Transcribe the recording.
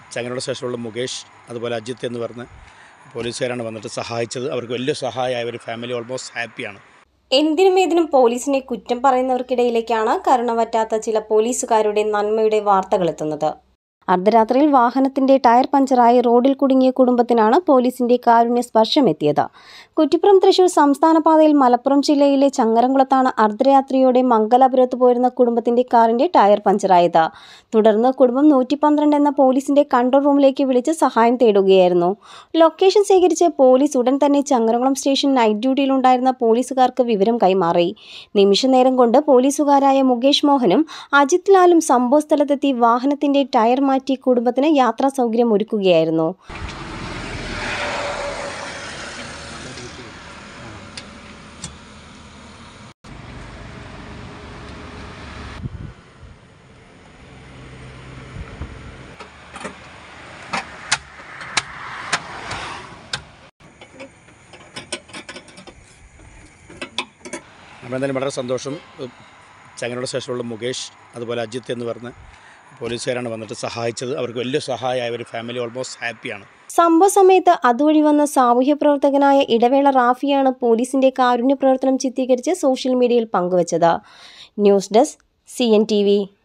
ചങ്ങനോട് സ്റ്റേഷനിലുള്ള മുകേഷ് അതുപോലെ അജിത്ത് എന്ന് പറഞ്ഞ് പോലീസുകാരാണ് വന്നിട്ട് സഹായിച്ചത്. അവർക്ക് വലിയ സഹായമായ ഒരു ഫാമിലി ഓൾമോസ്റ്റ് ഹാപ്പിയാണ്. എന്തിനും ഏതിനും പോലീസിനെ കുറ്റം പറയുന്നവർക്കിടയിലേക്കാണ് കരുണ പറ്റാത്ത ചില പോലീസുകാരുടെ നന്മയുടെ വാർത്തകൾ എത്തുന്നത്. അർദ്ധരാത്രിയിൽ വാഹനത്തിന്റെ ടയർ പഞ്ചറായി റോഡിൽ കുടുങ്ങിയ കുടുംബത്തിനാണ് പോലീസിന്റെ കാരുണ്യ സ്പർശം എത്തിയത്. കുറ്റിപ്പുറം തൃശൂർ സംസ്ഥാന പാതയിൽ മലപ്പുറം ജില്ലയിലെ ചങ്ങരംകുളത്താണ് അർദ്ധരാത്രിയോടെ മംഗലാപുരത്ത് പോയിരുന്ന കുടുംബത്തിന്റെ കാറിന്റെ ടയർ പഞ്ചറായത്. തുടർന്ന് കുടുംബം 112 എന്ന പോലീസിന്റെ കൺട്രോൾ റൂമിലേക്ക് വിളിച്ച് സഹായം തേടുകയായിരുന്നു. ലൊക്കേഷൻ ശേഖരിച്ച് പോലീസ് ഉടൻ തന്നെ ചങ്ങരംകുളം സ്റ്റേഷൻ നൈറ്റ് ഡ്യൂട്ടിയിലുണ്ടായിരുന്ന പോലീസുകാർക്ക് വിവരം കൈമാറി. നിമിഷനേരം കൊണ്ട് പോലീസുകാരായ മുകേഷ് മോഹനും അജിത് ലാലും സംഭവസ്ഥലത്തെത്തി വാഹനത്തിന്റെ ടയർ മാറ്റി കുടുംബത്തിന് യാത്രാ സൗകര്യം ഒരുക്കുകയായിരുന്നു. നമ്മളെന്തായാലും വളരെ സന്തോഷം. ചങ്ങനോട് സ്റ്റേഷനിലുള്ള മുകേഷ് അതുപോലെ അജിത്ത് എന്ന് പറഞ്ഞ് പോലീസുകാരാണ് വന്നിട്ട് സഹായിച്ചത്. അവർക്ക് വലിയ സഹായമായ ഒരു ഫാമിലി ഓൾമോസ്റ്റ് ഹാപ്പിയാണ്. സംഭവ സമയത്ത് അതുവഴി വന്ന സാമൂഹ്യ പ്രവർത്തകനായ ഇടവേള റാഫിയാണ് പോലീസിന്റെ കാരുണ്യ പ്രവർത്തനം ചിത്രീകരിച്ച് സോഷ്യൽ മീഡിയയിൽ പങ്കുവച്ചത്. News desk CNTV.